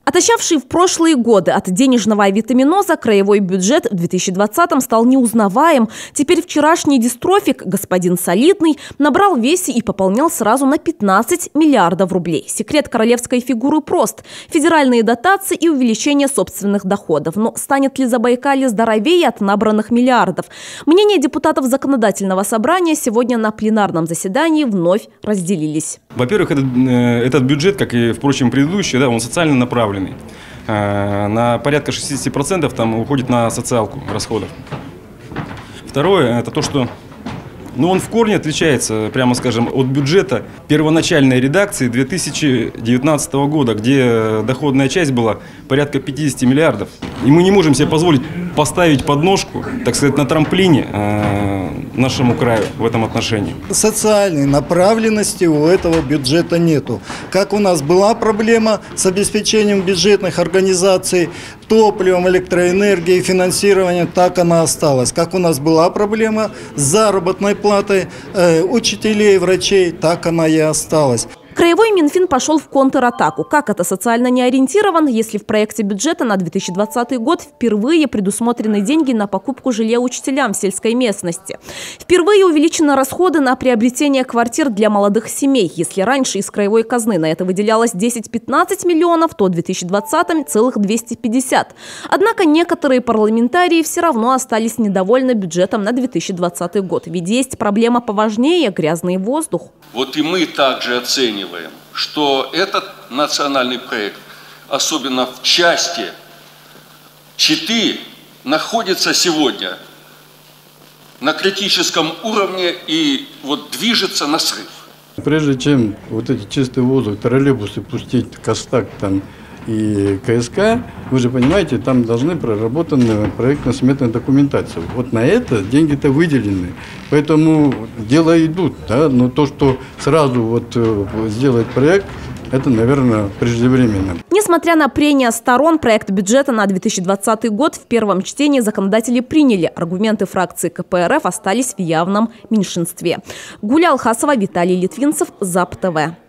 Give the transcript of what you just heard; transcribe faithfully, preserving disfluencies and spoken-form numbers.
Отощавший в прошлые годы от денежного авитаминоза краевой бюджет в две тысячи двадцатом стал неузнаваем. Теперь вчерашний дистрофик, господин Солидный, набрал весе и пополнял сразу на пятнадцать миллиардов рублей. Секрет королевской фигуры прост – федеральные дотации и увеличение собственных доходов. Но станет ли Забайкалье здоровее от набранных миллиардов? Мнения депутатов законодательного собрания сегодня на пленарном заседании вновь разделились. Во-первых, этот, этот бюджет, как и, впрочем, предыдущий, да, он социально направленный. На порядка шестидесяти процентов там уходит на социалку расходов. Второе, это то, что ну, он в корне отличается, прямо скажем, от бюджета первоначальной редакции две тысячи девятнадцатого года, где доходная часть была порядка пятидесяти миллиардов. И мы не можем себе позволить поставить подножку, так сказать, на трамплине э, нашему краю в этом отношении. Социальной направленности у этого бюджета нету. Как у нас была проблема с обеспечением бюджетных организаций топливом, электроэнергией, финансированием, так она осталась. Как у нас была проблема с заработной платой э, учителей, врачей, так она и осталась. Краевой Минфин пошел в контратаку. Как это социально не ориентирован, если в проекте бюджета на две тысячи двадцатый год впервые предусмотрены деньги на покупку жилья учителям в сельской местности? Впервые увеличены расходы на приобретение квартир для молодых семей. Если раньше из краевой казны на это выделялось десять-пятнадцать миллионов, то в две тысячи двадцатом целых двести пятьдесят. Однако некоторые парламентарии все равно остались недовольны бюджетом на две тысячи двадцатый год. Ведь есть проблема поважнее – грязный воздух. Вот и мы также оцениваем, что этот национальный проект, особенно в части четыре, находится сегодня на критическом уровне и вот движется на срыв. Прежде чем вот эти чистый воздух, троллейбусы пустить, Костак там и КСК, вы же понимаете, там должны проработана проектно-сметная документация. Вот на это деньги-то выделены. Поэтому дела идут. Да? Но то, что сразу вот сделать проект, это, наверное, преждевременно. Несмотря на прения сторон, проект бюджета на две тысячи двадцатый год в первом чтении законодатели приняли. Аргументы фракции КПРФ остались в явном меньшинстве. Гуля Алхасова, Виталий Литвинцев, ЗАП-ТВ.